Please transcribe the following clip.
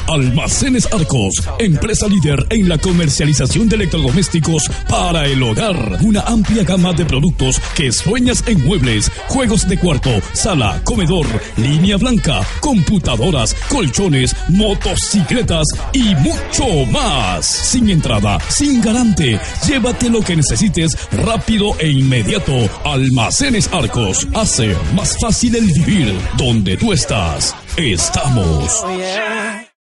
Almacenes Arcos, empresa líder en la comercialización de electrodomésticos para el hogar. Una amplia gama de productos que sueñas en muebles, juegos de cuarto, sala, comedor, línea blanca, computadoras, colchones, motocicletas y mucho más. Sin entrada, sin garante. Llévate lo que necesites rápido e inmediato. Almacenes Arcos hace más fácil el vivir. Donde tú estás, estamos. Oh, yeah.